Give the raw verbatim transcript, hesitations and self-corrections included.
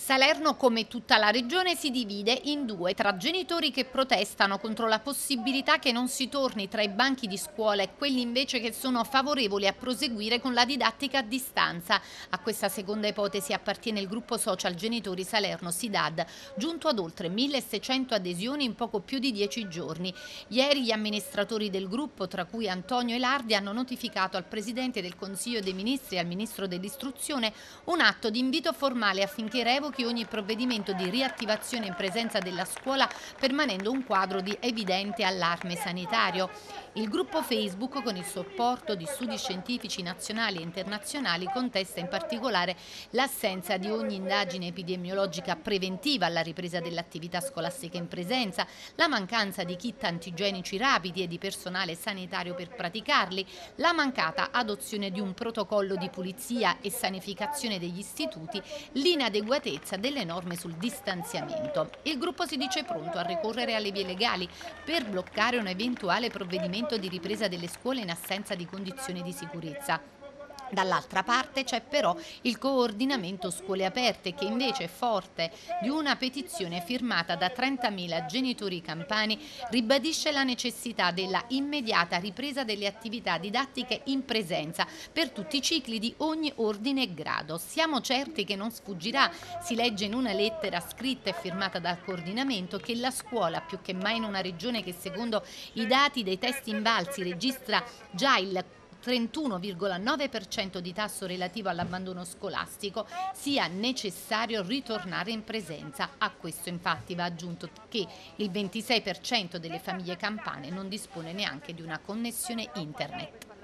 Salerno, come tutta la regione, si divide in due tra genitori che protestano contro la possibilità che non si torni tra i banchi di scuola e quelli invece che sono favorevoli a proseguire con la didattica a distanza. A questa seconda ipotesi appartiene il gruppo social Genitori Salerno SIDAD, giunto ad oltre milleseicento adesioni in poco più di dieci giorni. Ieri gli amministratori del gruppo, tra cui Antonio Elardi, hanno notificato al Presidente del Consiglio dei Ministri e al Ministro dell'Istruzione un atto di invito formale affinché revochi ogni provvedimento di riattivazione in presenza della scuola, permanendo un quadro di evidente allarme sanitario. Il gruppo Facebook, con il supporto di studi scientifici nazionali e internazionali, contesta in particolare l'assenza di ogni indagine epidemiologica preventiva alla ripresa dell'attività scolastica in presenza, la mancanza di kit antigenici rapidi e di personale sanitario per praticarli, la mancata adozione di un protocollo di pulizia e sanificazione degli istituti, l'inadeguatezza delle norme sul distanziamento. Il gruppo si dice pronto a ricorrere alle vie legali per bloccare un eventuale provvedimento di ripresa delle scuole in assenza di condizioni di sicurezza. Dall'altra parte c'è però il coordinamento scuole aperte, che invece, forte di una petizione firmata da trentamila genitori campani, ribadisce la necessità della immediata ripresa delle attività didattiche in presenza per tutti i cicli di ogni ordine e grado. Siamo certi che non sfuggirà, si legge in una lettera scritta e firmata dal coordinamento, che la scuola, più che mai in una regione che secondo i dati dei test invalsi registra già il trentuno virgola nove per cento di tasso relativo all'abbandono scolastico, sia necessario ritornare in presenza. A questo infatti va aggiunto che il ventisei per cento delle famiglie campane non dispone neanche di una connessione internet.